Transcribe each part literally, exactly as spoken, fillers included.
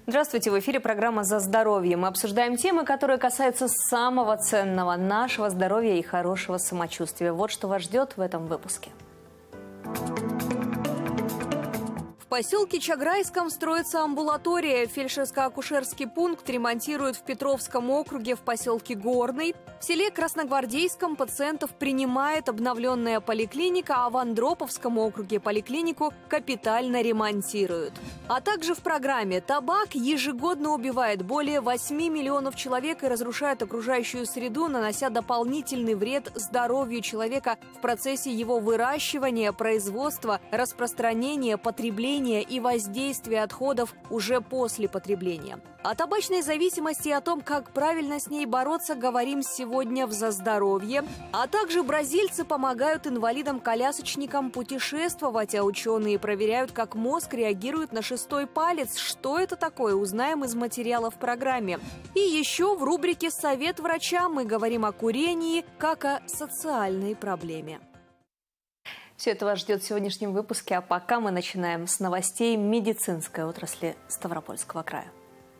Здравствуйте, в эфире программа «За здоровье». Мы обсуждаем темы, которые касаются самого ценного – нашего здоровья и хорошего самочувствия. Вот что вас ждет в этом выпуске. В поселке Чаграйском строится амбулатория. Фельдшерско-акушерский пункт ремонтируют в Петровском округе, в поселке Горный. В селе Красногвардейском пациентов принимает обновленная поликлиника, а в Андроповском округе поликлинику капитально ремонтируют. А также в программе «Табак» ежегодно убивает более восьми миллионов человек и разрушает окружающую среду, нанося дополнительный вред здоровью человека в процессе его выращивания, производства, распространения, потребления и воздействия отходов уже после потребления. О табачной зависимости и о том, как правильно с ней бороться, говорим сегодня в «За здоровье». А также бразильцы помогают инвалидам-колясочникам путешествовать, а ученые проверяют, как мозг реагирует на шестой палец. Что это такое, узнаем из материала в программе. И еще в рубрике «Совет врача» мы говорим о курении как о социальной проблеме. Все это вас ждет в сегодняшнем выпуске, а пока мы начинаем с новостей медицинской отрасли Ставропольского края.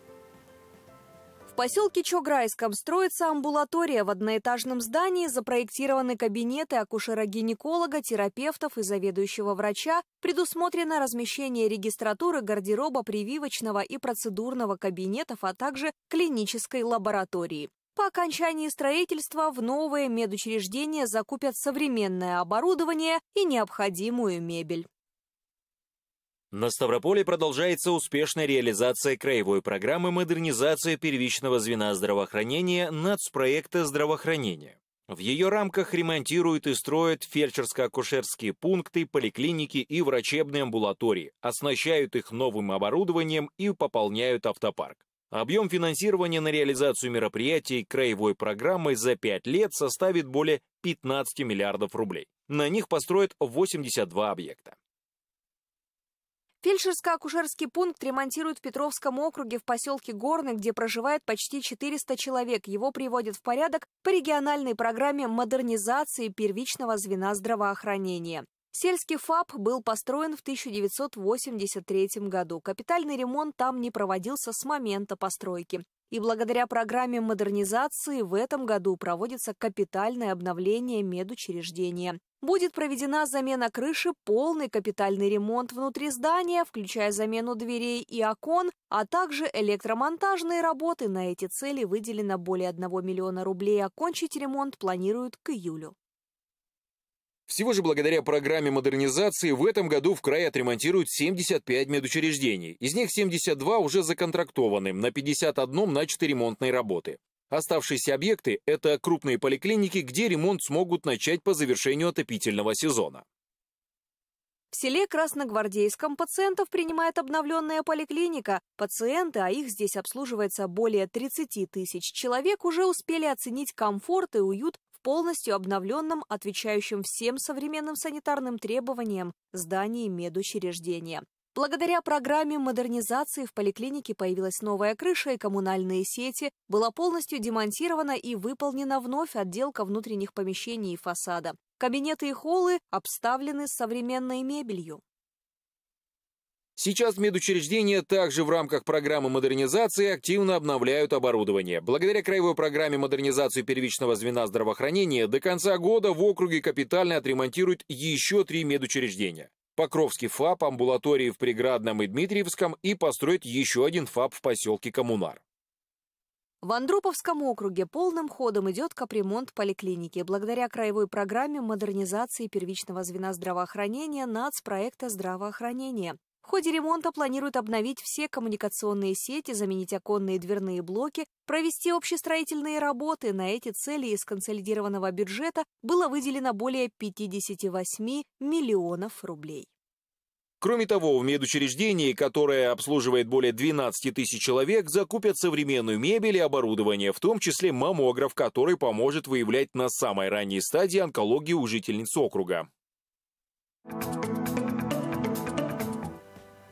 В поселке Чаграйском строится амбулатория. В одноэтажном здании запроектированы кабинеты акушера-гинеколога, терапевтов и заведующего врача. Предусмотрено размещение регистратуры, гардероба, прививочного и процедурного кабинетов, а также клинической лаборатории. По окончании строительства в новое медучреждение закупят современное оборудование и необходимую мебель. На Ставрополе продолжается успешная реализация краевой программы модернизации первичного звена здравоохранения нацпроекта здравоохранения. В ее рамках ремонтируют и строят фельдшерско-акушерские пункты, поликлиники и врачебные амбулатории, оснащают их новым оборудованием и пополняют автопарк. Объем финансирования на реализацию мероприятий краевой программы за пять лет составит более пятнадцати миллиардов рублей. На них построят восемьдесят два объекта. Фельдшерско-акушерский пункт ремонтируют в Петровском округе в поселке Горный, где проживает почти четыреста человек. Его приводят в порядок по региональной программе модернизации первичного звена здравоохранения. Сельский ФАП был построен в тысяча девятьсот восемьдесят третьем году. Капитальный ремонт там не проводился с момента постройки. И благодаря программе модернизации в этом году проводится капитальное обновление медучреждения. Будет проведена замена крыши, полный капитальный ремонт внутри здания, включая замену дверей и окон, а также электромонтажные работы. На эти цели выделено более одного миллиона рублей. Окончить ремонт планируют к июлю. Всего же благодаря программе модернизации в этом году в крае отремонтируют семьдесят пять медучреждений. Из них семьдесят два уже законтрактованы, на пятьдесят одном начаты ремонтные работы. Оставшиеся объекты – это крупные поликлиники, где ремонт смогут начать по завершению отопительного сезона. В селе Красногвардейском пациентов принимает обновленная поликлиника. Пациенты, а их здесь обслуживается более тридцати тысяч человек, уже успели оценить комфорт и уют в полностью обновленном, отвечающем всем современным санитарным требованиям здании медучреждения. Благодаря программе модернизации в поликлинике появилась новая крыша и коммунальные сети, была полностью демонтирована и выполнена вновь отделка внутренних помещений и фасада. Кабинеты и холлы обставлены современной мебелью. Сейчас медучреждения также в рамках программы модернизации активно обновляют оборудование. Благодаря краевой программе модернизации первичного звена здравоохранения до конца года в округе капитально отремонтируют еще три медучреждения. Покровский ФАП, амбулатории в Преградном и Дмитриевском и построят еще один ФАП в поселке Коммунар. В Андроповском округе полным ходом идет капремонт поликлиники. Благодаря краевой программе модернизации первичного звена здравоохранения нацпроекта здравоохранения. В ходе ремонта планируют обновить все коммуникационные сети, заменить оконные и дверные блоки, провести общестроительные работы. На эти цели из консолидированного бюджета было выделено более пятидесяти восьми миллионов рублей. Кроме того, в медучреждении, которое обслуживает более двенадцати тысяч человек, закупят современную мебель и оборудование, в том числе маммограф, который поможет выявлять на самой ранней стадии онкологию у жительниц округа.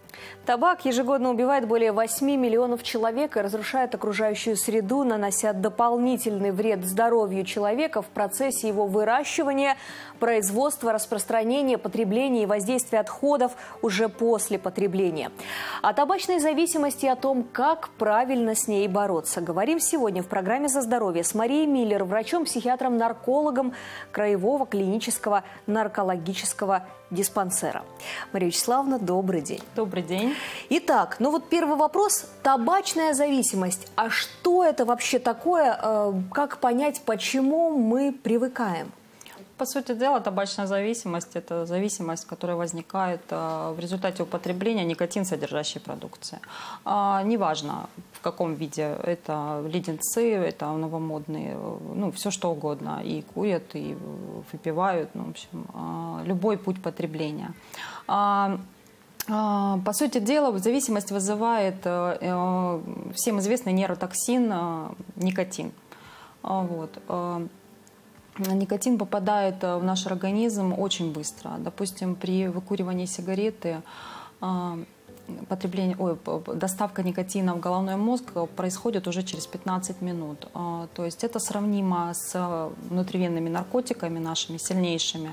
Табак ежегодно убивает более восьми миллионов человек и разрушает окружающую среду, нанося дополнительный вред здоровью человека в процессе его выращивания, производства, распространения, потребления и воздействия отходов уже после потребления. О табачной зависимости и о том, как правильно с ней бороться, говорим сегодня в программе «За здоровье» с Марией Миллер, врачом-психиатром-наркологом Краевого клинического наркологического диспансера. Мария Вячеславовна, добрый день. Добрый день. Итак, ну вот первый вопрос. Табачная зависимость. А что это вообще такое? Как понять, почему мы привыкаем? По сути дела, табачная зависимость – это зависимость, которая возникает в результате употребления никотин содержащей продукции. Неважно, в каком виде. Это леденцы, это новомодные, ну, все что угодно. И курят, и выпивают, ну, в общем, любой путь потребления. По сути дела, зависимость вызывает всем известный нейротоксин никотин. Вот. Никотин попадает в наш организм очень быстро. Допустим, при выкуривании сигареты потребление, ой, доставка никотина в головной мозг происходит уже через пятнадцать минут. То есть это сравнимо с внутривенными наркотиками нашими сильнейшими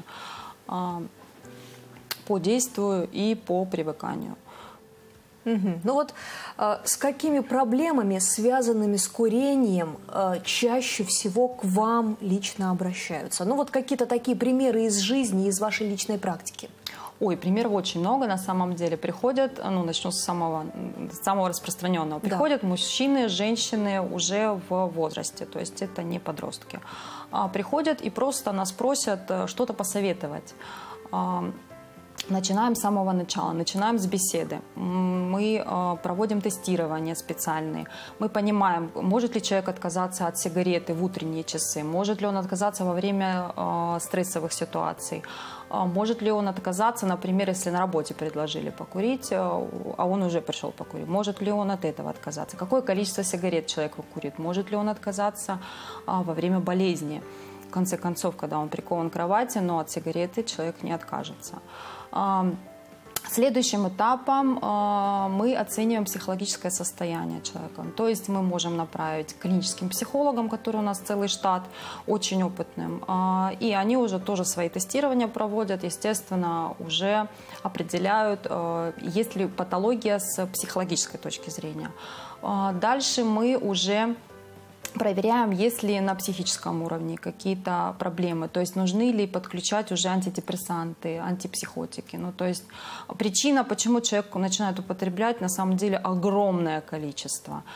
по действию и по привыканию. Угу. Ну вот э, с какими проблемами, связанными с курением, э, чаще всего к вам лично обращаются? Ну вот какие-то такие примеры из жизни, из вашей личной практики. Ой, примеров очень много на самом деле. Приходят, ну начну с самого, самого распространенного. Приходят да. мужчины, женщины уже в возрасте, то есть это не подростки. А, приходят и просто нас просят что-то посоветовать. А, Начинаем с самого начала, начинаем с беседы. Мы э, проводим тестирование специальные. Мы понимаем, может ли человек отказаться от сигареты в утренние часы, может ли он отказаться во время э, стрессовых ситуаций, э, может ли он отказаться, например, если на работе предложили покурить, э, а он уже пришел покурить, может ли он от этого отказаться, какое количество сигарет человек выкурит, может ли он отказаться э, во время болезни. В конце концов, когда он прикован к кровати, но от сигареты человек не откажется. Следующим этапом мы оцениваем психологическое состояние человека. То есть мы можем направить к клиническим психологам, которые у нас целый штат, очень опытным. И они уже тоже свои тестирования проводят, естественно, уже определяют, есть ли патология с психологической точки зрения. Дальше мы уже проверяем, есть ли на психическом уровне какие-то проблемы, то есть нужны ли подключать уже антидепрессанты, антипсихотики. Ну, то есть причина, почему человек начинает употреблять, на самом деле огромное количество.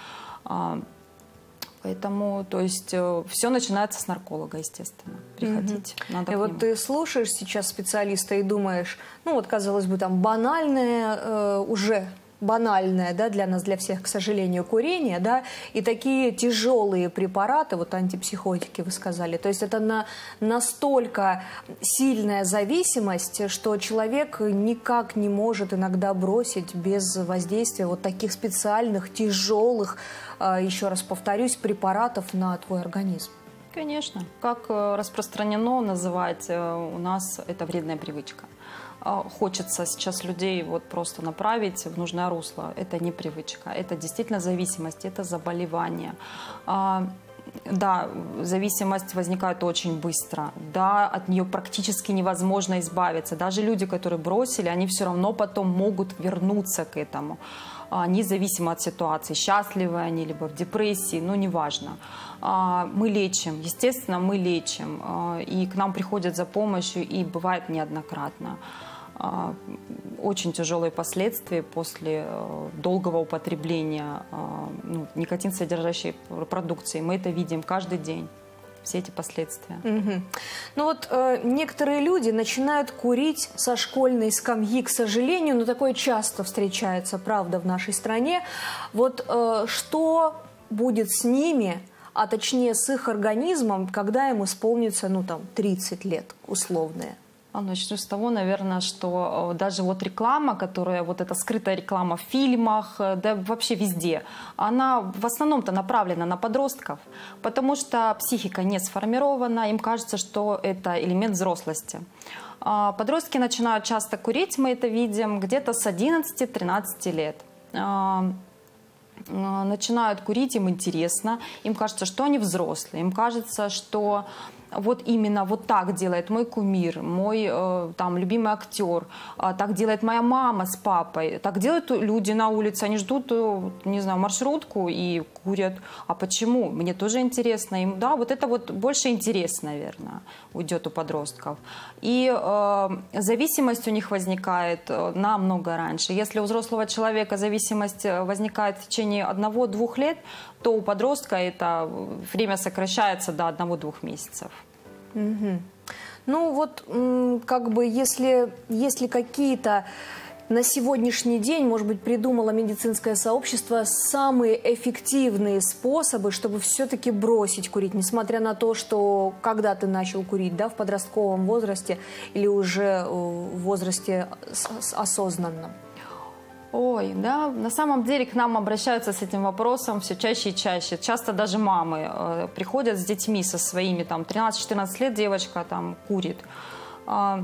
Поэтому, то есть, все начинается с нарколога, естественно. Приходить. Mm-hmm. Надо и вот нему. Ты слушаешь сейчас специалиста и думаешь, ну вот, казалось бы, там банальное э, уже... банальное, да, для нас, для всех, к сожалению, курение, да, и такие тяжелые препараты, вот антипсихотики вы сказали, то есть это на, настолько сильная зависимость, что человек никак не может иногда бросить без воздействия вот таких специальных, тяжелых, еще раз повторюсь, препаратов на твой организм. Конечно. Как распространено называть у нас это вредная привычка. Хочется сейчас людей вот просто направить в нужное русло. Это не привычка, это действительно зависимость, это заболевание. Да, зависимость возникает очень быстро. Да, от нее практически невозможно избавиться. Даже люди, которые бросили, они все равно потом могут вернуться к этому. Независимо от ситуации, счастливы они, либо в депрессии, ну, неважно. Мы лечим, естественно, мы лечим. И к нам приходят за помощью, и бывает неоднократно. Очень тяжелые последствия после долгого употребления ну, никотин содержащей продукции. Мы это видим каждый день, все эти последствия. Угу. Ну вот э, некоторые люди начинают курить со школьной скамьи, к сожалению, но такое часто встречается, правда, в нашей стране. Вот э, что будет с ними, а точнее с их организмом, когда им исполнится, ну там, тридцать лет условные? Начну с того, наверное, что даже вот реклама, которая, вот эта скрытая реклама в фильмах, да вообще везде, она в основном-то направлена на подростков, потому что психика не сформирована, им кажется, что это элемент взрослости. Подростки начинают часто курить, мы это видим, где-то с одиннадцати-тринадцати лет. Начинают курить, им интересно, им кажется, что они взрослые, им кажется, что вот именно вот так делает мой кумир, мой э, там любимый актер, э, так делает моя мама с папой, так делают люди на улице, они ждут, э, не знаю, маршрутку и курят. А почему? Мне тоже интересно. Им, да, вот это вот больше интерес, наверное, уйдет у подростков. И э, зависимость у них возникает э, намного раньше. Если у взрослого человека зависимость возникает в течение одного-двух лет, то у подростка это время сокращается до одного-двух месяцев. Угу. Ну вот, как бы, если, если какие-то на сегодняшний день, может быть, придумало медицинское сообщество самые эффективные способы, чтобы все-таки бросить курить, несмотря на то, что когда ты начал курить, да, в подростковом возрасте или уже в возрасте осознанном? Ой, да, на самом деле к нам обращаются с этим вопросом все чаще и чаще. Часто даже мамы э, приходят с детьми со своими, там, тринадцать-четырнадцать лет девочка там курит. Э,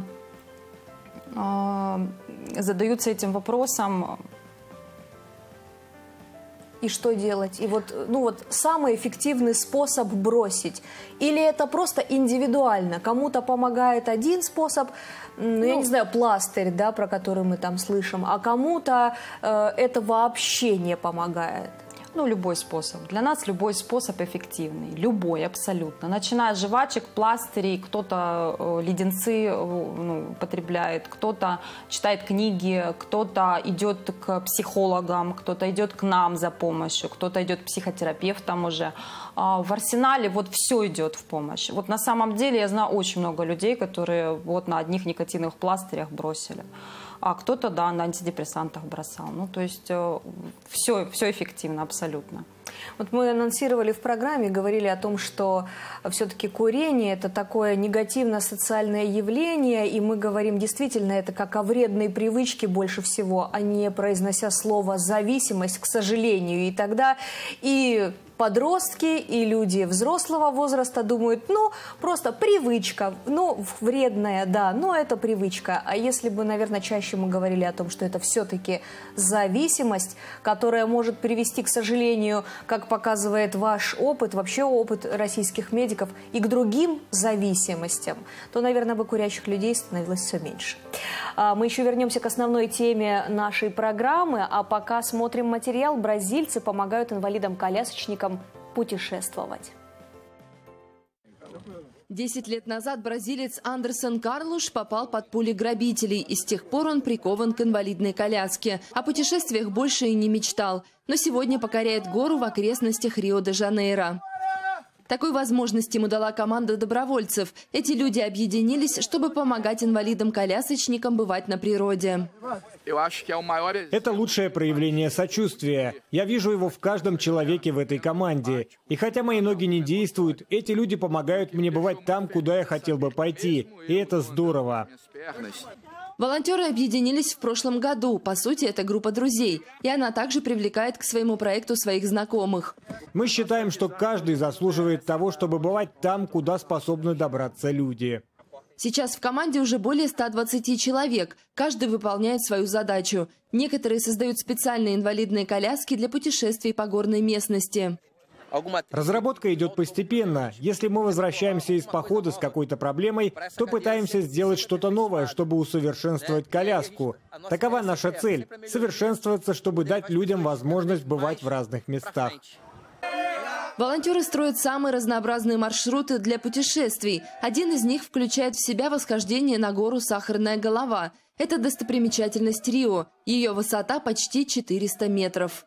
э, задаются этим вопросом. И что делать? И вот, ну вот, самый эффективный способ бросить? Или это просто индивидуально? Кому-то помогает один способ, ну, ну, я не знаю, пластырь, да, про который мы там слышим, а кому-то э, это вообще не помогает. Ну, любой способ. Для нас любой способ эффективный. Любой, абсолютно. Начиная от жвачек, пластырей, кто-то э, леденцы э, ну, потребляет, кто-то читает книги, кто-то идет к психологам, кто-то идет к нам за помощью, кто-то идет к психотерапевтам уже. А в арсенале вот все идет в помощь. Вот на самом деле я знаю очень много людей, которые вот на одних никотиновых пластырях бросили. А кто-то, да, на антидепрессантах бросал. Ну, то есть э, все, все эффективно, абсолютно. Вот мы анонсировали в программе, говорили о том, что все-таки курение – это такое негативно-социальное явление, и мы говорим действительно это как о вредной привычке больше всего, а не произнося слово «зависимость», к сожалению. И тогда и подростки, и люди взрослого возраста думают, ну, просто привычка, ну, вредная, да, но это привычка. А если бы, наверное, чаще мы говорили о том, что это все-таки зависимость, которая может привести, к сожалению, как показывает ваш опыт, вообще опыт российских медиков, и к другим зависимостям, то, наверное, бы курящих людей становилось все меньше. Мы еще вернемся к основной теме нашей программы, а пока смотрим материал. Бразильцы помогают инвалидам-колясочникам путешествовать. Десять лет назад бразилец Андерсон Карлуш попал под пули грабителей, и с тех пор он прикован к инвалидной коляске. О путешествиях больше и не мечтал, но сегодня покоряет гору в окрестностях Рио-де-Жанейро. Такой возможность ему дала команда добровольцев. Эти люди объединились, чтобы помогать инвалидам-колясочникам бывать на природе. Это лучшее проявление сочувствия. Я вижу его в каждом человеке в этой команде. И хотя мои ноги не действуют, эти люди помогают мне бывать там, куда я хотел бы пойти. И это здорово. Волонтеры объединились в прошлом году. По сути, это группа друзей. И она также привлекает к своему проекту своих знакомых. Мы считаем, что каждый заслуживает того, чтобы бывать там, куда способны добраться люди. Сейчас в команде уже более ста двадцати человек. Каждый выполняет свою задачу. Некоторые создают специальные инвалидные коляски для путешествий по горной местности. Разработка идет постепенно. Если мы возвращаемся из похода с какой-то проблемой, то пытаемся сделать что-то новое, чтобы усовершенствовать коляску. Такова наша цель – совершенствоваться, чтобы дать людям возможность бывать в разных местах. Волонтеры строят самые разнообразные маршруты для путешествий. Один из них включает в себя восхождение на гору Сахарная голова. Это достопримечательность Рио. Ее высота почти четыреста метров.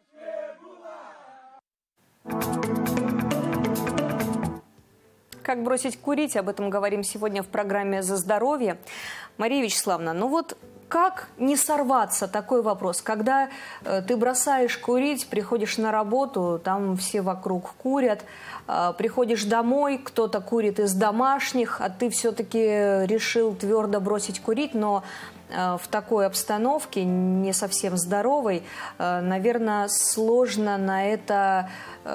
Как бросить курить? Об этом говорим сегодня в программе «За здоровье». Мария Вячеславовна, ну вот как не сорваться? Такой вопрос. Когда э, ты бросаешь курить, приходишь на работу, там все вокруг курят, э, приходишь домой, кто-то курит из домашних, а ты все-таки решил твердо бросить курить, но в такой обстановке, не совсем здоровой, наверное, сложно на это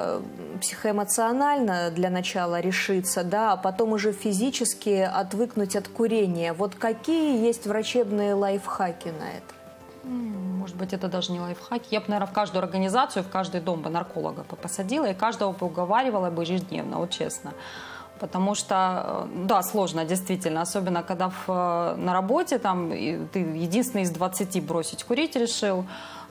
психоэмоционально для начала решиться, да, а потом уже физически отвыкнуть от курения. Вот какие есть врачебные лайфхаки на это? Может быть, это даже не лайфхаки. Я бы, наверное, в каждую организацию, в каждый дом бы нарколога бы посадила и каждого бы уговаривала бы ежедневно, вот честно. Потому что, да, сложно, действительно, особенно когда в, на работе там, ты единственный из двадцати бросить курить решил,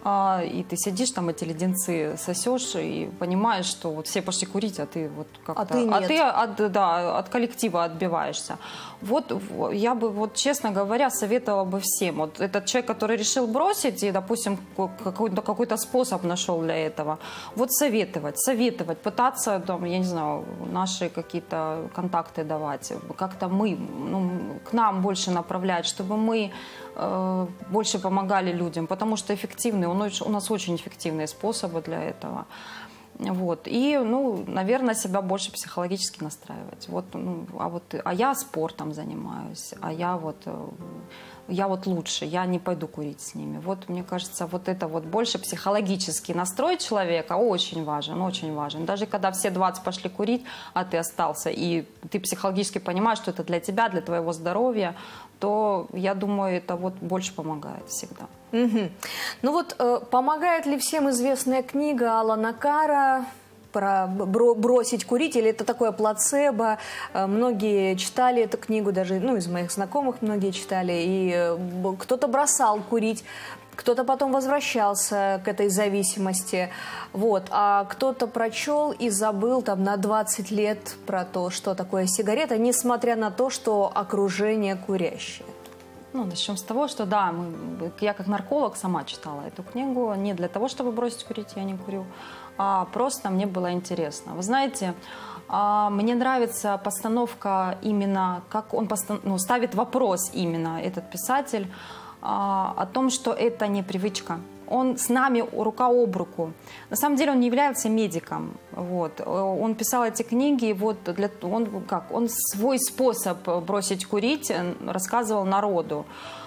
и ты сидишь там, эти леденцы сосешь и понимаешь, что вот все пошли курить, а ты вот как-то... А ты нет. А ты от, да, от коллектива отбиваешься. Вот я бы, вот честно говоря, советовала бы всем. Вот этот человек, который решил бросить и, допустим, какой-то какой-то способ нашел для этого, вот советовать, советовать, пытаться, там, я не знаю, наши какие-то контакты давать, как-то мы, ну, к нам больше направлять, чтобы мы э, больше помогали людям, потому что эффективные, у нас очень эффективные способы для этого. Вот. И, ну, наверное, себя больше психологически настраивать. Вот, ну, а, вот, а я спортом занимаюсь, а я вот, я вот лучше, я не пойду курить с ними. Вот, мне кажется, вот это вот больше психологический настрой человека очень важен, очень важен. Даже когда все двадцать пошли курить, а ты остался, и ты психологически понимаешь, что это для тебя, для твоего здоровья, то, я думаю, это вот больше помогает всегда. Угу. Ну вот, э, помогает ли всем известная книга Алана Карра про бросить курить, или это такое плацебо? Э, многие читали эту книгу, даже, ну, из моих знакомых многие читали, и э, кто-то бросал курить, кто-то потом возвращался к этой зависимости, вот, а кто-то прочел и забыл там на двадцать лет про то, что такое сигарета, несмотря на то, что окружение курящее. Ну, начнем с того, что да, мы, я как нарколог сама читала эту книгу не для того, чтобы бросить курить, я не курю, а просто мне было интересно. Вы знаете, мне нравится постановка именно, как он постан... ну, ставит вопрос именно, этот писатель, о том, что это не привычка. Он с нами рука об руку. На самом деле он не является медиком. Вот. Он писал эти книги, вот для, он, как, он свой способ бросить курить рассказывал народу.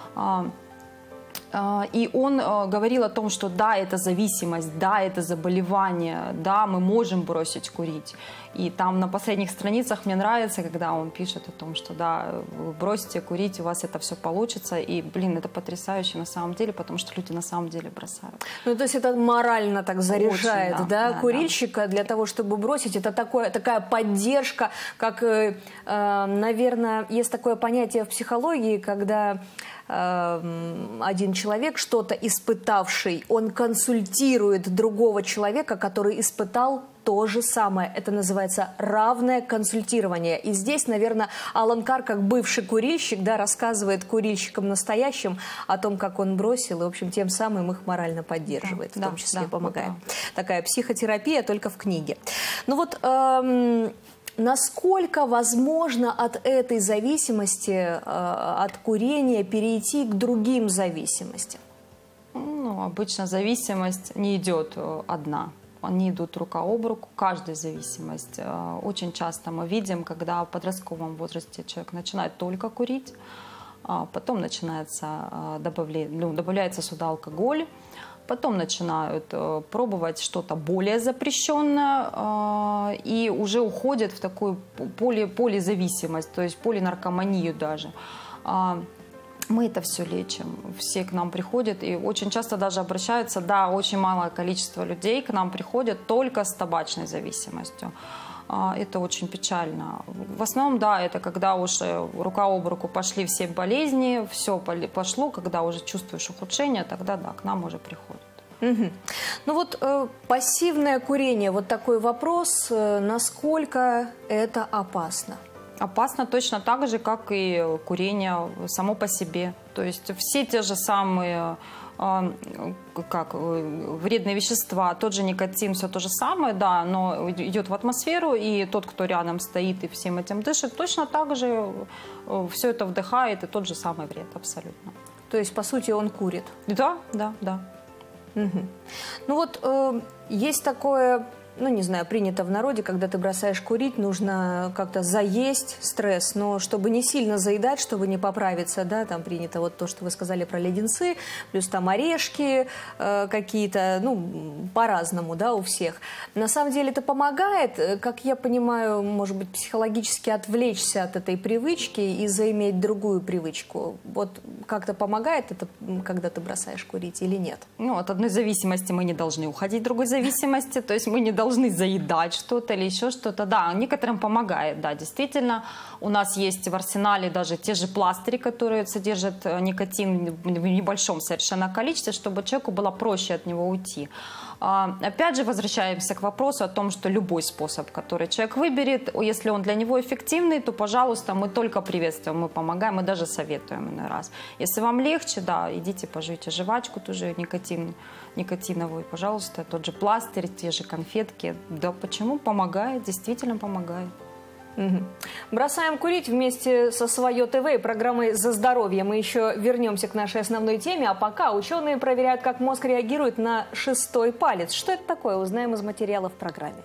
И он говорил о том, что да, это зависимость, да, это заболевание, да, мы можем бросить курить. И там на последних страницах мне нравится, когда он пишет о том, что да, вы бросите курить, у вас это все получится. И, блин, это потрясающе на самом деле, потому что люди на самом деле бросают. Ну, то есть это морально так заряжает, очень, да, да, курильщика, да. Для того, чтобы бросить. Это такое, такая поддержка, как, э, наверное, есть такое понятие в психологии, когда один человек, что-то испытавший, он консультирует другого человека, который испытал то же самое. Это называется равное консультирование. И здесь, наверное, Алан Карр, как бывший курильщик, да, рассказывает курильщикам настоящим о том, как он бросил, и, в общем, тем самым их морально поддерживает, да, в том числе да, помогает. Да. Такая психотерапия только в книге. Ну вот... Эм... Насколько возможно от этой зависимости, от курения, перейти к другим зависимостям? Ну, обычно зависимость не идет одна. Они идут рука об руку, каждая зависимость. Очень часто мы видим, когда в подростковом возрасте человек начинает только курить, потом начинается, ну, добавляется сюда алкоголь, потом начинают э, пробовать что-то более запрещенное э, и уже уходят в такую поли, полизависимость, то есть полинаркоманию даже. Э, мы это все лечим, все к нам приходят и очень часто даже обращаются, да, очень малое количество людей к нам приходят только с табачной зависимостью. Это очень печально. В основном, да, это когда уже рука об руку пошли все болезни, все пошло, когда уже чувствуешь ухудшение, тогда, да, к нам уже приходят. Угу. Ну вот э, пассивное курение, вот такой вопрос, э, насколько это опасно? Опасно точно так же, как и курение само по себе. То есть все те же самые... как вредные вещества, тот же никотин, все то же самое, да, но идет в атмосферу, и тот, кто рядом стоит и всем этим дышит, точно так же все это вдыхает, и тот же самый вред абсолютно. То есть, по сути, он курит? Да, да, да. Угу. Ну вот, э, есть такое ну, не знаю, принято в народе, когда ты бросаешь курить, нужно как-то заесть стресс, но чтобы не сильно заедать, чтобы не поправиться, да, там принято вот то, что вы сказали про леденцы, плюс там орешки э, какие-то, ну, по-разному, да, у всех. На самом деле это помогает, как я понимаю, может быть, психологически отвлечься от этой привычки и заиметь другую привычку. Вот как-то помогает это, когда ты бросаешь курить или нет? Ну, от одной зависимости мы не должны уходить в другой зависимости, то есть мы не должны должны заедать что-то или еще что-то. Да, некоторым помогает, да, действительно. У нас есть в арсенале даже те же пластыри, которые содержат никотин в небольшом совершенно количестве, чтобы человеку было проще от него уйти. А, опять же, возвращаемся к вопросу о том, что любой способ, который человек выберет, если он для него эффективный, то, пожалуйста, мы только приветствуем, мы помогаем, мы даже советуем иной раз. Если вам легче, да, идите пожуйте жвачку, тоже никотин, никотиновую, пожалуйста, тот же пластырь, те же конфетки. Да почему? Помогает, действительно помогает. Угу. Бросаем курить вместе со Свое ТВ и программой «За здоровье». Мы еще вернемся к нашей основной теме, а пока ученые проверяют, как мозг реагирует на шестой палец. Что это такое, узнаем из материала в программе.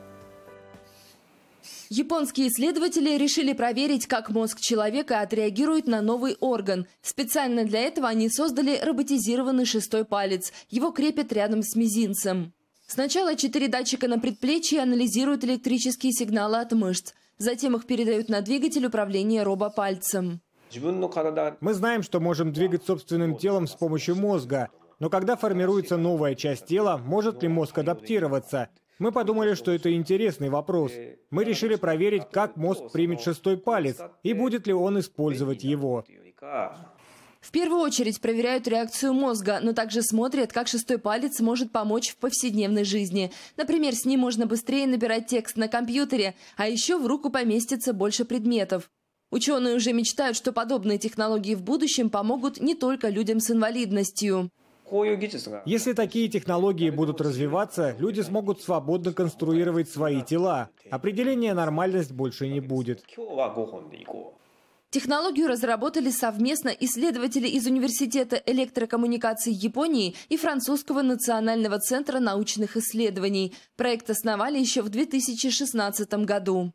Японские исследователи решили проверить, как мозг человека отреагирует на новый орган. Специально для этого они создали роботизированный шестой палец. Его крепят рядом с мизинцем. Сначала четыре датчика на предплечье анализируют электрические сигналы от мышц. Затем их передают на двигатель управления робопальцем. Мы знаем, что можем двигать собственным телом с помощью мозга. Но когда формируется новая часть тела, может ли мозг адаптироваться? Мы подумали, что это интересный вопрос. Мы решили проверить, как мозг примет шестой палец и будет ли он использовать его. В первую очередь проверяют реакцию мозга, но также смотрят, как шестой палец может помочь в повседневной жизни. Например, с ним можно быстрее набирать текст на компьютере, а еще в руку поместится больше предметов. Ученые уже мечтают, что подобные технологии в будущем помогут не только людям с инвалидностью. Если такие технологии будут развиваться, люди смогут свободно конструировать свои тела. Определения «нормальность» больше не будет. Технологию разработали совместно исследователи из Университета электрокоммуникаций Японии и Французского национального центра научных исследований. Проект основали еще в две тысячи шестнадцатом году.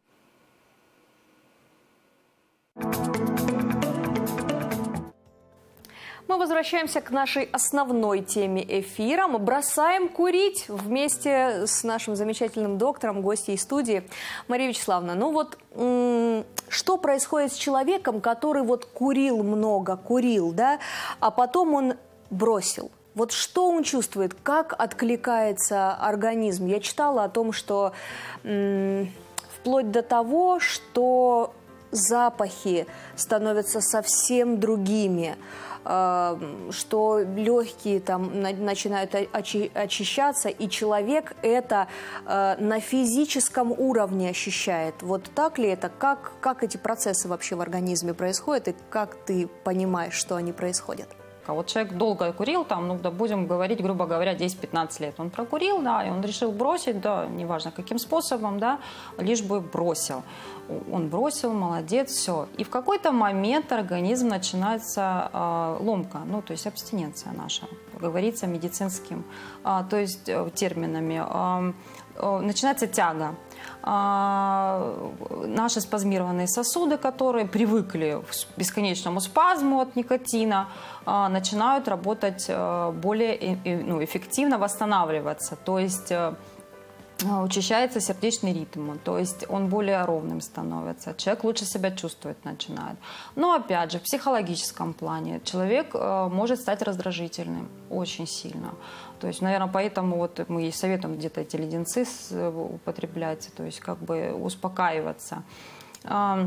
Мы возвращаемся к нашей основной теме эфира. Мы бросаем курить вместе с нашим замечательным доктором, гостьей студии. Мария Вячеславовна, ну вот что происходит с человеком, который вот курил много, курил, да, а потом он бросил? Вот что он чувствует, как откликается организм? Я читала о том, что м- вплоть до того, что запахи становятся совсем другими, что легкие там начинают очищаться, и человек это на физическом уровне ощущает. Вот так ли это? Как, как эти процессы вообще в организме происходят, и как ты понимаешь, что они происходят? А вот человек долго курил, там, ну, да, будем говорить, грубо говоря, десять-пятнадцать лет. Он прокурил, да, и он решил бросить, да, неважно каким способом, да, лишь бы бросил. Он бросил, молодец, все. И в какой-то момент организм начинается э, ломка, ну, то есть абстиненция наша, говорится медицинским, э, то есть э, терминами. Э, э, начинается тяга. Э, наши спазмированные сосуды, которые привыкли к бесконечному спазму от никотина, э, начинают работать э, более э, ну, эффективно, восстанавливаться. То есть э, учащается сердечный ритм, то есть он более ровным становится, человек лучше себя чувствовать начинает. Но опять же, в психологическом плане человек э, может стать раздражительным очень сильно. То есть, наверное, поэтому вот мы и советуем где-то эти леденцы употреблять, то есть как бы успокаиваться. Э,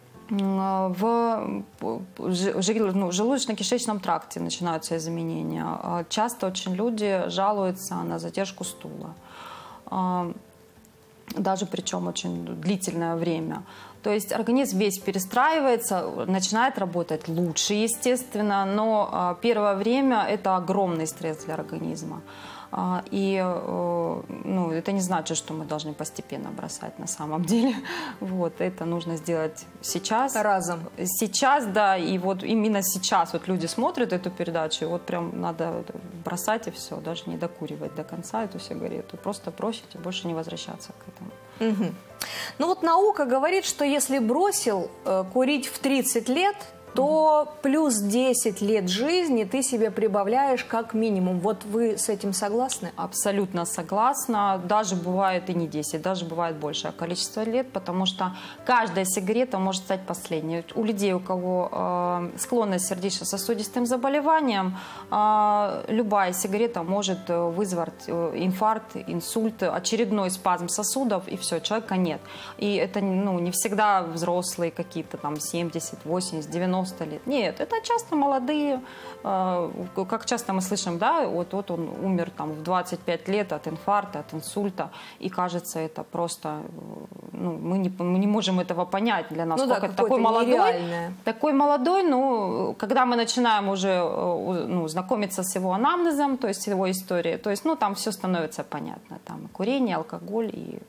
В желудочно-кишечном тракте начинаются изменения. Часто очень люди жалуются на задержку стула. Даже причем очень длительное время. То есть организм весь перестраивается, начинает работать лучше, естественно, но первое время это огромный стресс для организма. И ну, это не значит, что мы должны постепенно бросать на самом деле. Вот, это нужно сделать сейчас. Разом. Сейчас, да, и вот именно сейчас вот люди смотрят эту передачу, и вот прям надо бросать и все, даже не докуривать до конца эту сигарету. Просто бросить и больше не возвращаться к этому. Угу. Ну вот наука говорит, что если бросил э, курить в тридцать лет, то плюс десять лет жизни ты себе прибавляешь как минимум. Вот вы с этим согласны? Абсолютно согласна. Даже бывает и не десять, даже бывает большее количество лет, потому что каждая сигарета может стать последней. У людей, у кого э, склонность к сердечно-сосудистым заболеваниям, э, любая сигарета может вызвать инфаркт, инсульт, очередной спазм сосудов, и все, человека нет. И это ну, не всегда взрослые какие-то там семьдесят, восемьдесят, девяносто лет. Нет, это часто молодые, э, как часто мы слышим, да, вот, вот он умер там в двадцать пять лет от инфаркта, от инсульта, и кажется, это просто, ну, мы не, мы не можем этого понять для нас. Ну да, это такой молодой, такой молодой, ну, когда мы начинаем уже ну, знакомиться с его анамнезом, то есть его историей, то есть, ну, там все становится понятно, там курение, алкоголь и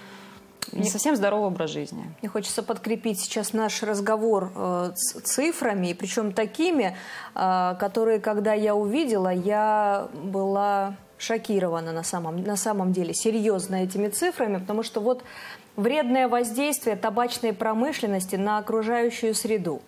не совсем здоровый образ жизни. Мне хочется подкрепить сейчас наш разговор э, с цифрами, причем такими, э, которые, когда я увидела, я была шокирована на самом, на самом деле, серьезно этими цифрами, потому что вот вредное воздействие табачной промышленности на окружающую среду.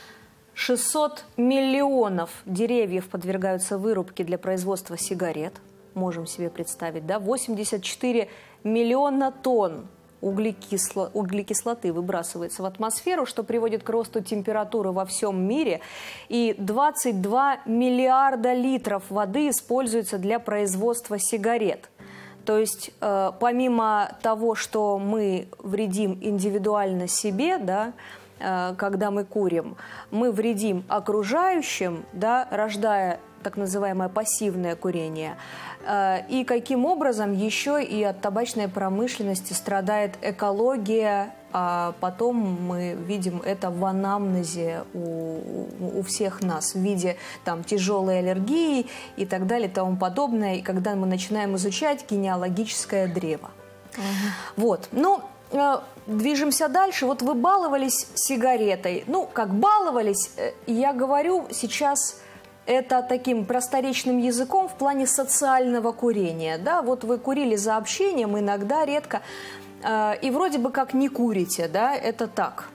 шестьсот миллионов деревьев подвергаются вырубке для производства сигарет, можем себе представить, да, восемьдесят четыре миллиона тонн Углекисло, углекислоты выбрасывается в атмосферу, что приводит к росту температуры во всем мире. И двадцать два миллиарда литров воды используется для производства сигарет. То есть э, помимо того, что мы вредим индивидуально себе, да, э, когда мы курим, мы вредим окружающим, да, рождая так называемое пассивное курение. И каким образом еще и от табачной промышленности страдает экология, а потом мы видим это в анамнезе у, у всех нас в виде там, тяжелой аллергии и так далее и тому подобное, и когда мы начинаем изучать генеалогическое древо. Угу. Вот, ну, движемся дальше. Вот вы баловались сигаретой. Ну, как баловались, я говорю сейчас... Это таким просторечным языком в плане социального курения. Да? Вот вы курили за общением, иногда, редко, э, и вроде бы как не курите, да? Это так,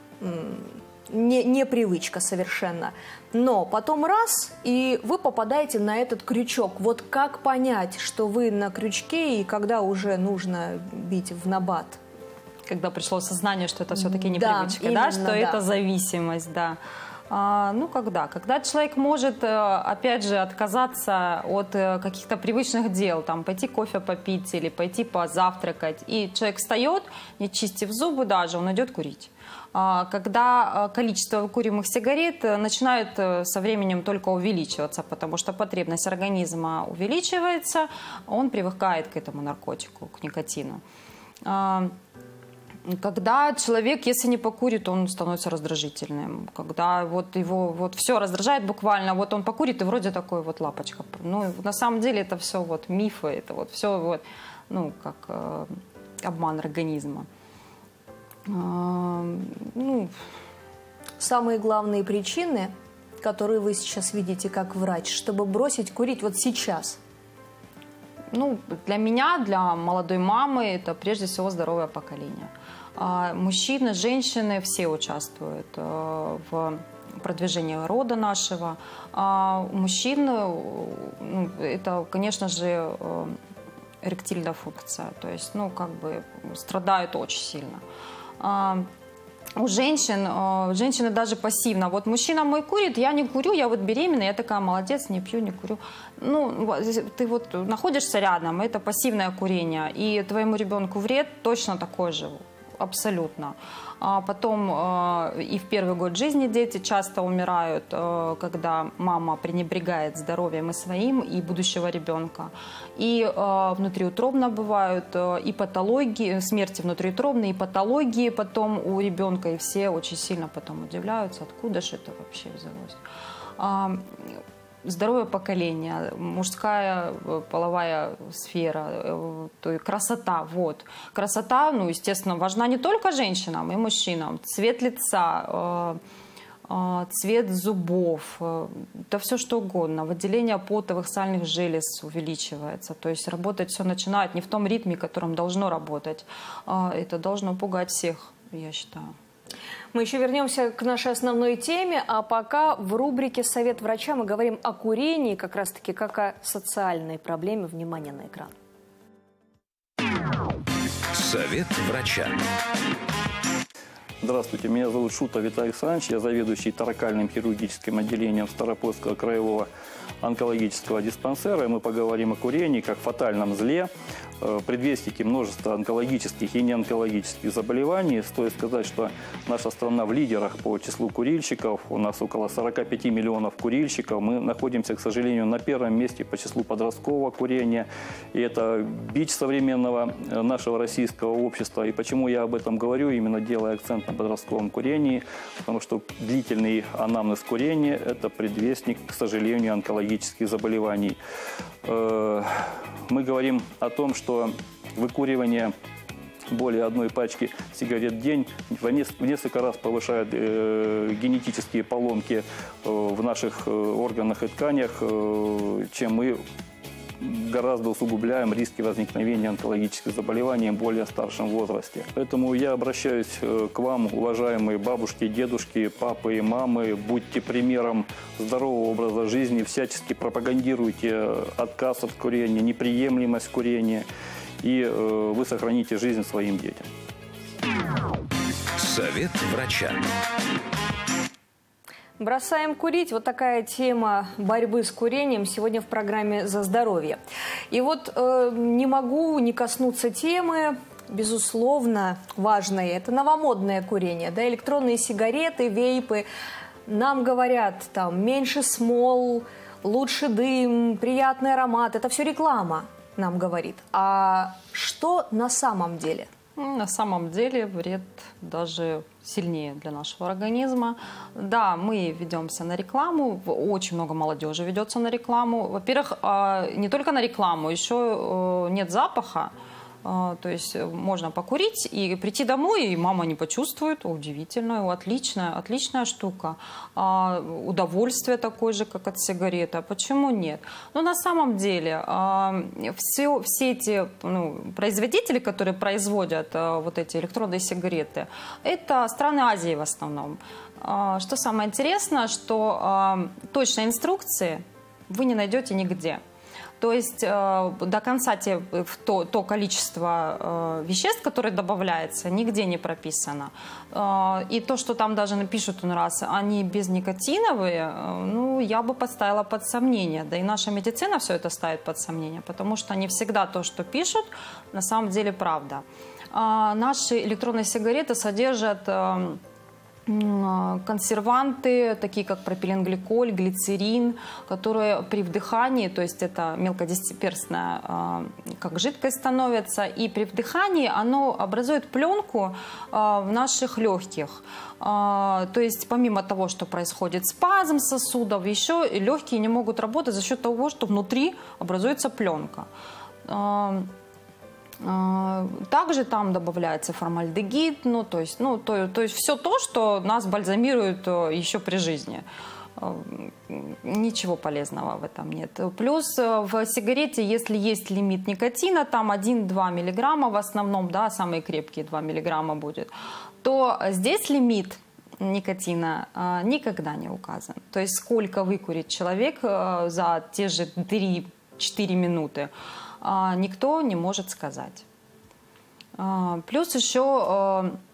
не, не привычка совершенно. Но потом раз, и вы попадаете на этот крючок. Вот как понять, что вы на крючке, и когда уже нужно бить в набат? Когда пришло сознание, что это все-таки не да, привычка, именно, да? Что да. это зависимость, да. А, ну, когда? Когда человек может, опять же, отказаться от каких-то привычных дел, там, пойти кофе попить или пойти позавтракать, и человек встает, не чистив зубы даже, он идет курить. А, когда количество куримых сигарет начинает со временем только увеличиваться, потому что потребность организма увеличивается, он привыкает к этому наркотику, к никотину. А, Когда человек, если не покурит, он становится раздражительным. Когда вот его вот все раздражает буквально, вот он покурит и вроде такой вот лапочка. Ну, на самом деле это все вот мифы, это вот все вот, ну, как э, обман организма. Э, ну. Самые главные причины, которые вы сейчас видите как врач, чтобы бросить курить вот сейчас? Ну, для меня, для молодой мамы, это прежде всего здоровое поколение. Мужчины, женщины, все участвуют в продвижении рода нашего. У мужчин, ну, это, конечно же, эректильная функция, то есть, ну, как бы страдают очень сильно. У женщин, женщины даже пассивно. Вот мужчина мой курит, я не курю, я вот беременна, я такая молодец, не пью, не курю. Ну, ты вот находишься рядом, это пассивное курение, и твоему ребенку вред точно такой же абсолютно. А потом и в первый год жизни дети часто умирают, когда мама пренебрегает здоровьем и своим, и будущего ребенка. И внутриутробно бывают и патологии, смерти внутриутробные, и патологии потом у ребенка, и все очень сильно потом удивляются, откуда же это вообще взялось. Здоровое поколение, мужская половая сфера, то есть красота, вот. Красота, ну, естественно, важна не только женщинам и мужчинам. Цвет лица, цвет зубов, да все что угодно. Выделение потовых сальных желез увеличивается. То есть работать все начинает не в том ритме, которым должно работать. Это должно пугать всех, я считаю. Мы еще вернемся к нашей основной теме, а пока в рубрике «Совет врача» мы говорим о курении, как раз-таки как о социальной проблеме. Внимание на экран. Совет врача. Здравствуйте, меня зовут Шутов Виталий Александрович, я заведующий торакальным хирургическим отделением Ставропольского краевого онкологического диспансера. И мы поговорим о курении как фатальном зле, предвестнике множества онкологических и неонкологических заболеваний. Стоит сказать, что наша страна в лидерах по числу курильщиков. У нас около сорока пяти миллионов курильщиков. Мы находимся, к сожалению, на первом месте по числу подросткового курения. И это бич современного нашего российского общества. И почему я об этом говорю, именно делая акцент на подростковом курении? Потому что длительный анамнез курения – это предвестник, к сожалению, онкологических заболеваний. Мы говорим о том, что выкуривание более одной пачки сигарет в день в несколько раз повышает генетические поломки в наших органах и тканях, чем мы гораздо усугубляем риски возникновения онкологических заболеваний в более старшем возрасте. Поэтому я обращаюсь к вам, уважаемые бабушки, дедушки, папы и мамы. Будьте примером здорового образа жизни, всячески пропагандируйте отказ от курения, неприемлемость курения, и вы сохраните жизнь своим детям. Совет врача. Бросаем курить. Вот такая тема борьбы с курением сегодня в программе «За здоровье». И вот э, не могу не коснуться темы, безусловно, важной. Это новомодное курение, да, электронные сигареты, вейпы. Нам говорят, там, меньше смол, лучше дым, приятный аромат. Это все реклама нам говорит. А что на самом деле? На самом деле вред даже сильнее для нашего организма. Да, мы ведемся на рекламу, очень много молодежи ведется на рекламу. Во-первых, не только на рекламу, еще нет запаха. То есть можно покурить и прийти домой, и мама не почувствует. Удивительно, отличная, отличная штука. Удовольствие такое же, как от сигареты. Почему нет? Но на самом деле все, все эти ну, производители, которые производят вот эти электронные сигареты, это страны Азии в основном. Что самое интересное, что точной инструкции вы не найдете нигде. То есть э, до конца те, то, то количество э, веществ, которые добавляется, нигде не прописано. Э, и то, что там даже напишут у нас, они безникотиновые, э, ну, я бы поставила под сомнение. Да и наша медицина все это ставит под сомнение, потому что не всегда то, что пишут, на самом деле правда. Э, наши электронные сигареты содержат... Э, консерванты, такие как пропиленгликоль, глицерин, которые при вдыхании, то есть это мелкодисперсная как жидкость становится, и при вдыхании оно образует пленку в наших легких. То есть помимо того, что происходит спазм сосудов, еще легкие не могут работать за счет того, что внутри образуется пленка. Также там добавляется формальдегид, ну, то есть, ну, то, то есть все то, что нас бальзамирует еще при жизни. Ничего полезного в этом нет. Плюс в сигарете, если есть лимит никотина, там один-два миллиграмма в основном, да, самые крепкие два миллиграмма будет, то здесь лимит никотина никогда не указан. То есть сколько выкурит человек за те же три-четыре минуты, никто не может сказать. Плюс еще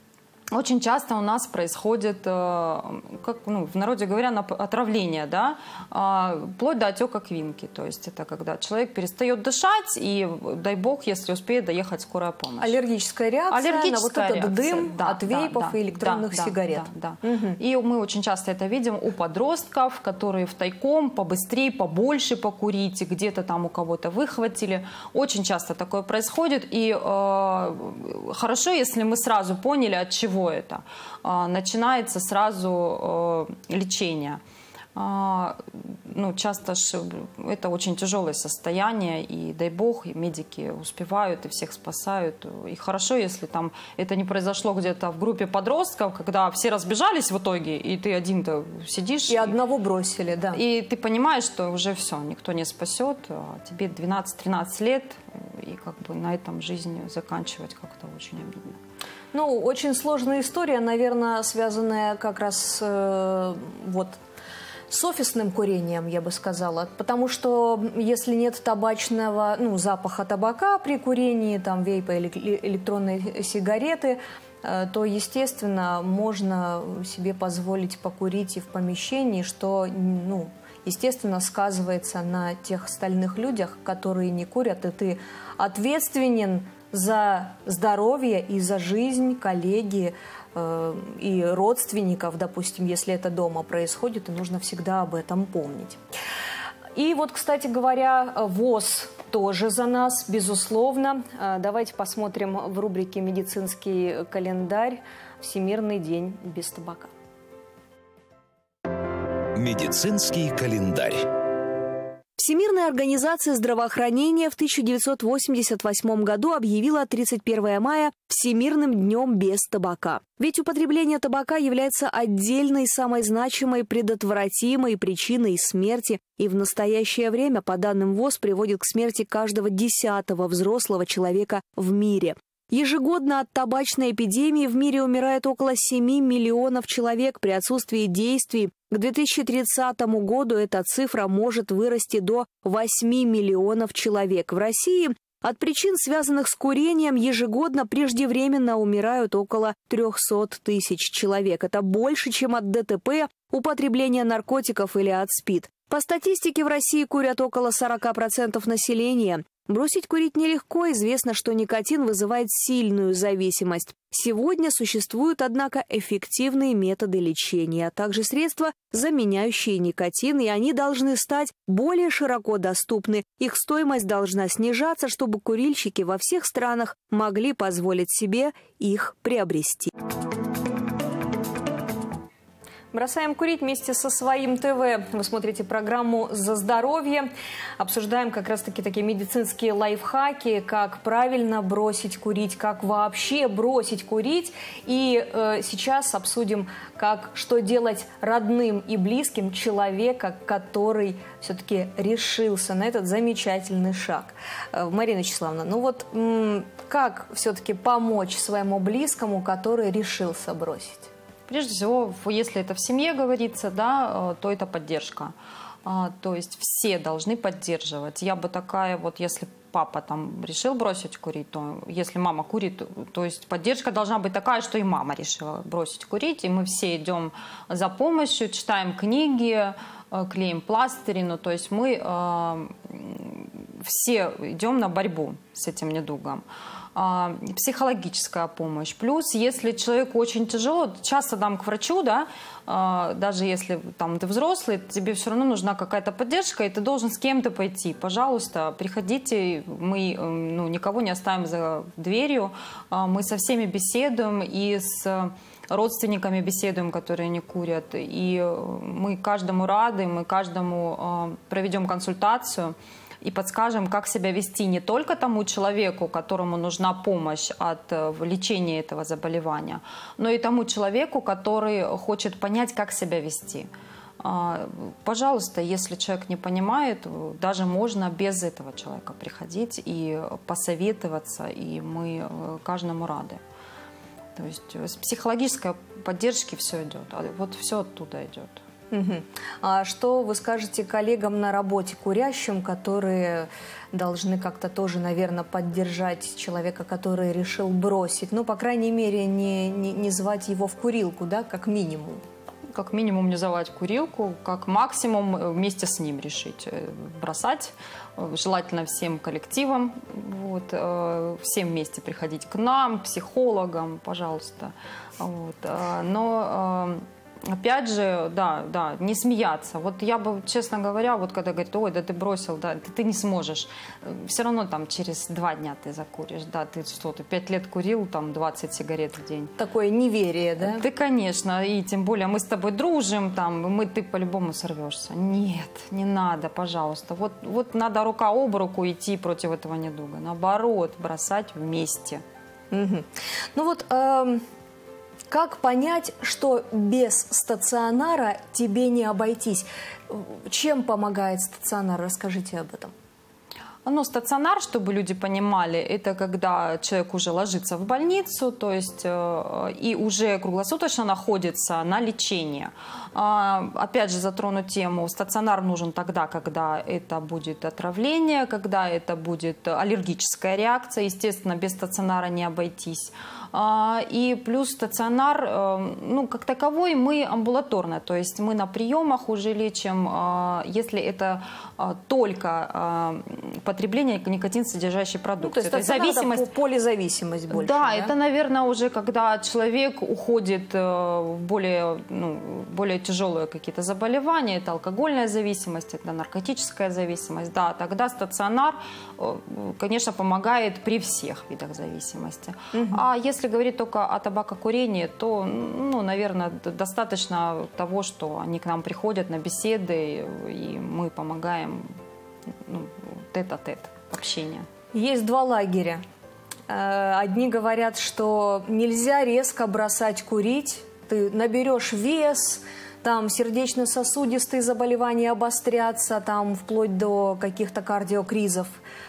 Очень часто у нас происходит, как ну, в народе говорят, отравление, да, вплоть до отека квинки. То есть это когда человек перестает дышать, и дай бог, если успеет доехать скорая помощь. Аллергическая реакция Аллергическая на вот этот реакция, дым да, от вейпов да, и электронных да, сигарет. Да, да. Угу. И мы очень часто это видим у подростков, которые втайком побыстрее, побольше покурить, где-то там у кого-то выхватили. Очень часто такое происходит. И э, хорошо, если мы сразу поняли, от чего это. Начинается сразу лечение. Ну, часто это очень тяжелое состояние, и дай бог, и медики успевают, и всех спасают. И хорошо, если там это не произошло где-то в группе подростков, когда все разбежались в итоге, и ты один-то сидишь. И, и одного бросили, да. И ты понимаешь, что уже все, никто не спасет, а тебе двенадцать-тринадцать лет, и как бы на этом жизнь заканчивать как-то очень обидно. Ну, очень сложная история, наверное, связанная как раз э, вот с офисным курением, я бы сказала. Потому что если нет табачного, ну, запаха табака при курении, там, вейпа или электронной сигареты, э, то, естественно, можно себе позволить покурить и в помещении, что, ну, естественно, сказывается на тех остальных людях, которые не курят, и ты ответственен за здоровье и за жизнь коллеги э, и родственников, допустим, если это дома происходит, и нужно всегда об этом помнить. И вот, кстати говоря, ВОЗ тоже за нас, безусловно. Давайте посмотрим в рубрике «Медицинский календарь» «Всемирный день без табака». Медицинский календарь. Всемирная организация здравоохранения в тысяча девятьсот восемьдесят восьмом году объявила тридцать первое мая Всемирным днем без табака. Ведь употребление табака является отдельной, самой значимой предотвратимой причиной смерти, и в настоящее время, по данным ВОЗ, приводит к смерти каждого десятого взрослого человека в мире. Ежегодно от табачной эпидемии в мире умирает около семи миллионов человек при отсутствии действий. К две тысячи тридцатому году эта цифра может вырасти до восьми миллионов человек. В России от причин, связанных с курением, ежегодно преждевременно умирают около трёхсот тысяч человек. Это больше, чем от ДТП, употребления наркотиков или от СПИД. По статистике, в России курят около сорока процентов населения. Бросить курить нелегко, известно, что никотин вызывает сильную зависимость. Сегодня существуют, однако, эффективные методы лечения, а также средства, заменяющие никотин, и они должны стать более широко доступны. Их стоимость должна снижаться, чтобы курильщики во всех странах могли позволить себе их приобрести. Бросаем курить вместе со своим ТВ. Вы смотрите программу «За здоровье». Обсуждаем как раз-таки такие медицинские лайфхаки, как правильно бросить курить, как вообще бросить курить. И э, сейчас обсудим, как, что делать родным и близким человека, который все-таки решился на этот замечательный шаг. Э, Марина Вячеславовна, ну вот м- как все-таки помочь своему близкому, который решился бросить? Прежде всего, если это в семье говорится, да, то это поддержка. То есть все должны поддерживать. Я бы такая, вот если папа там решил бросить курить, то если мама курит, то есть поддержка должна быть такая, что и мама решила бросить курить. И мы все идем за помощью, читаем книги, клеим пластыри. Ну, то есть мы э, все идем на борьбу с этим недугом. Психологическая помощь. Плюс, если человеку очень тяжело, часто дам к врачу, да, даже если там, ты взрослый, тебе все равно нужна какая-то поддержка, и ты должен с кем-то пойти. Пожалуйста, приходите, мы ну, никого не оставим за дверью, мы со всеми беседуем, и с родственниками беседуем, которые не курят, и мы каждому рады, мы каждому проведем консультацию и подскажем, как себя вести не только тому человеку, которому нужна помощь от лечения этого заболевания, но и тому человеку, который хочет понять, как себя вести. Пожалуйста, если человек не понимает, даже можно без этого человека приходить и посоветоваться, и мы каждому рады. То есть с психологической поддержки все идет, вот все оттуда идет. Угу. А что вы скажете коллегам на работе, курящим, которые должны как-то тоже, наверное, поддержать человека, который решил бросить? Ну, по крайней мере, не, не, не звать его в курилку, да, как минимум. Как минимум не звать в курилку, как максимум вместе с ним решить бросать. Желательно всем коллективам, вот, всем вместе приходить к нам, психологам, пожалуйста. Вот. Но опять же, да, да, не смеяться. Вот я бы, честно говоря, вот когда говорят, ой, да ты бросил, да, ты, ты не сможешь. Все равно там через два дня ты закуришь, да, ты что, ты пять лет курил, там двадцать сигарет в день. Такое неверие, да? Ты, конечно, и тем более мы с тобой дружим, там, мы, ты по-любому сорвешься. Нет, не надо, пожалуйста. Вот, вот надо рука об руку идти против этого недуга. Наоборот, бросать вместе. Угу. Ну вот... Эм... Как понять, что без стационара тебе не обойтись? Чем помогает стационар? Расскажите об этом. Ну, стационар, чтобы люди понимали, это когда человек уже ложится в больницу, то есть э, и уже круглосуточно находится на лечении. Э, опять же, затрону тему, стационар нужен тогда, когда это будет отравление, когда это будет аллергическая реакция. Естественно, без стационара не обойтись. И плюс стационар, ну, как таковой, мы амбулаторно, то есть мы на приемах уже лечим, если это только потребление никотин-содержащей продукции. Ну, то есть зависимость, полизависимость больше. Да, да, это, наверное, уже когда человек уходит в более, ну, более тяжелые какие-то заболевания, это алкогольная зависимость, это наркотическая зависимость, да, тогда стационар, конечно, помогает при всех видах зависимости. Угу. А если Если говорить только о табакокурении, то, ну, наверное, достаточно того, что они к нам приходят на беседы, и мы помогаем, ну, тет-а-тет общение. Есть два лагеря. Одни говорят, что нельзя резко бросать курить, ты наберешь вес, там сердечно-сосудистые заболевания обострятся, там вплоть до каких-то кардиокризов.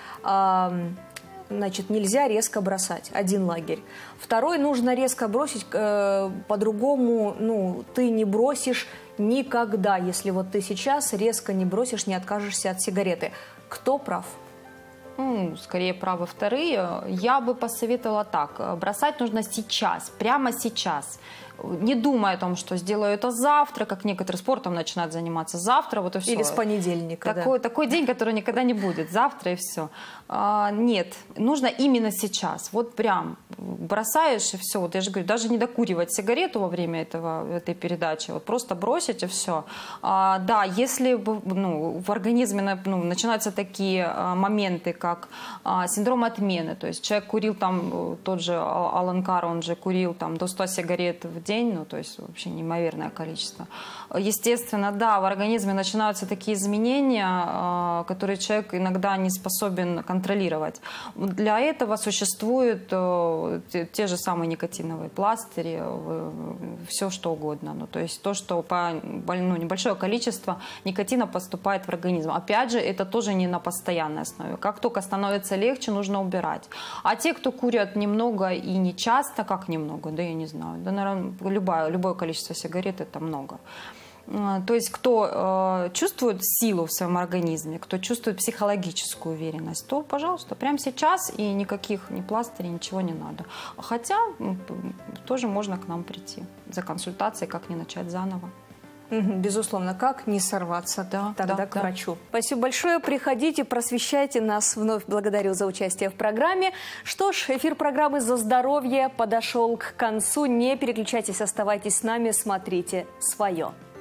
Значит, нельзя резко бросать. Один лагерь. Второй, нужно резко бросить, э, по-другому, ну, ты не бросишь никогда, если вот ты сейчас резко не бросишь, не откажешься от сигареты. Кто прав? Ну, скорее правы вторые. Я бы посоветовала так. Бросать нужно сейчас, прямо сейчас. Не думая о том, что сделаю это завтра, как некоторые спортом начинают заниматься завтра, вот и все. Или с понедельника. Такой, да. такой день, который никогда не будет, завтра и все. А, нет, нужно именно сейчас. Вот прям бросаешь и все. Вот я же говорю, даже не докуривать сигарету во время этого, этой передачи, вот просто бросить и все. А, да, если ну, в организме ну, начинаются такие а, моменты, как а, синдром отмены, то есть человек курил там, тот же Алан Карр, он же курил там до ста сигарет в день, ну, то есть вообще неимоверное количество. Естественно, да, в организме начинаются такие изменения, которые человек иногда не способен контролировать. Для этого существуют те же самые никотиновые пластыри, все что угодно. Ну, то есть то, что по ну, небольшое количество никотина поступает в организм. Опять же, это тоже не на постоянной основе. Как только становится легче, нужно убирать. А те, кто курят немного и не часто, как немного, да я не знаю, да, наверное, любое, любое количество сигарет это много. То есть кто э, чувствует силу в своем организме, кто чувствует психологическую уверенность, то, пожалуйста, прямо сейчас и никаких ни пластырей, ничего не надо. Хотя тоже можно к нам прийти за консультацией, как не начать заново. Безусловно, как не сорваться да, тогда да, к да. врачу. Спасибо большое. Приходите, просвещайте нас. Вновь благодарю за участие в программе. Что ж, эфир программы «За здоровье» подошел к концу. Не переключайтесь, оставайтесь с нами, смотрите свое.